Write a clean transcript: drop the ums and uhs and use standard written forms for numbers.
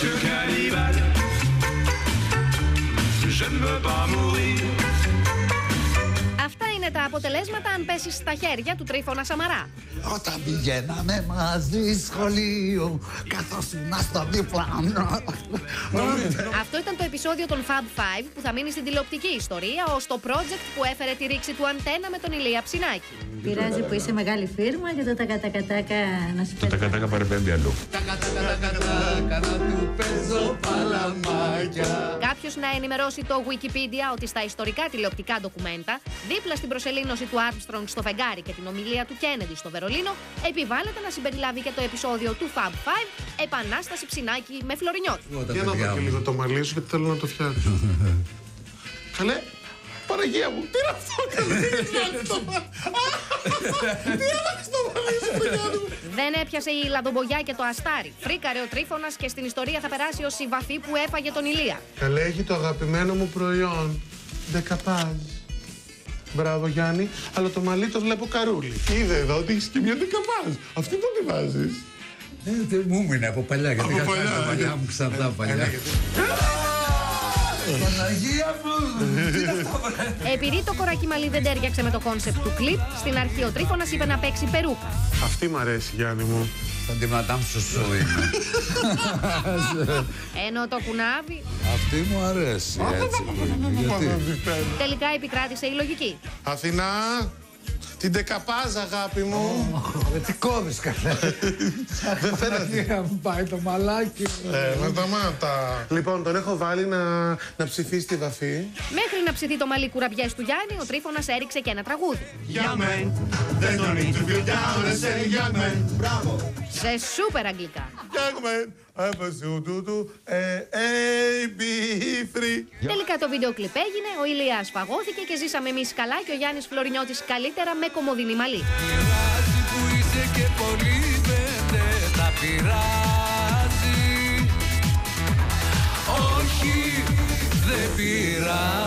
monsieur cannibale. Je ne veux pas mourir. Αυτά είναι τα αποτελέσματα αν πέσεις στα χέρια του Τρίφωνα Σαμαρά. Όταν πηγαίναμε μαζί σχολείο, καθόσουνα στο διπλάνο. Αυτό ήταν το επεισόδιο των Fab Five που θα μείνει στην τηλεοπτική ιστορία ως το project που έφερε τη ρήξη του Αντένα με τον Ηλία Ψινάκη. Πειράζει που είσαι μεγάλη φίρμα και το τακατακατάκα να σου Το τακατάκα παρεπέμπει αλλού. Τακατακατάκα να του παίζω παλαμάκια. Κάποιος να ενημερώσει το Wikipedia ότι στα ιστορικά τηλεοπτικά ντοκουμέντα, δίπλα στην προσελήνωση του Armstrong στο φεγγάρι και την ομιλία του Kennedy στο Βερολίνο, επιβάλλεται να συμπεριλάβει και το επεισόδιο του Fab Five, Επανάσταση Ψινάκη με Φλωρινιώτη. Για να δω και λίγο το μαλλί σου, γιατί θέλω να το φτιάξω. Καλέ, Παναγία μου, τι είναι αυτό, καλέ, τι είναι αυτό. Τι άλλαξε το μαλλί σου, παιδιά μου. Δεν έπιασε η λαδομπογιά και το αστάρι. Φρίκαρε ο Τρίφωνας και στην ιστορία θα περάσει ως η βαφή που έφαγε τον Ηλία. Καλέ, έχει το αγαπημένο μου προϊόν. Δεκαπάζ. Μπράβο Γιάννη, αλλά το μαλλί το βλέπω καρούλι. Είδε εδώ ότι έχεις και μια δεκαπάζ. Αυτή πού τη βάζεις? Μου μείνε από παλιά, γιατί είχα κάνει τα μαλλιά μου ξανά παλιά. Παναγία μου! Τι είναι αυτό, βρε! Επειδή το κοράκι μαλλί δεν τέριαξε με το κόνσεπτ του κλιπ, στην αρχή ο Τρίφωνας είπε να παίξει περούκα. Αυτή μ' αρέσει, Γιάννη μου. Σαν τη Μαντάμ Σουσού είμαι. Ενώ το κουνάβι Αυτή μου αρέσει έτσι. Γιατί? τελικά επικράτησε η λογική. Αθηνά, την δεκαπάζ, αγάπη μου. Τι κόβεις καλέ. Δεν φαίνεται. Να μου πάει το μαλάκι. Σταμάτα. Λοιπόν, τον έχω βάλει να ψηφίσει τη βαφή. Μέχρι να ψηθεί το μαλλί κουραμπιές του Γιάννη, ο Τρίφωνας έριξε και ένα τραγούδι. Young man, there's no need to feel down and say young man. Μπράβο. Σε σούπερ αγγλικά. Young man, AB3. Τελικά το βίντεο κλιπ έγινε, ο Ηλίας φαγώθηκε και ζήσαμε εμείς καλά και ο Γιάννης Φλωρινιώτης καλύτερα με κομμωδινή μαλλί. Πειράζει που είσαι και πολύ δεν τα πειράζει. Όχι, δεν πειράζει.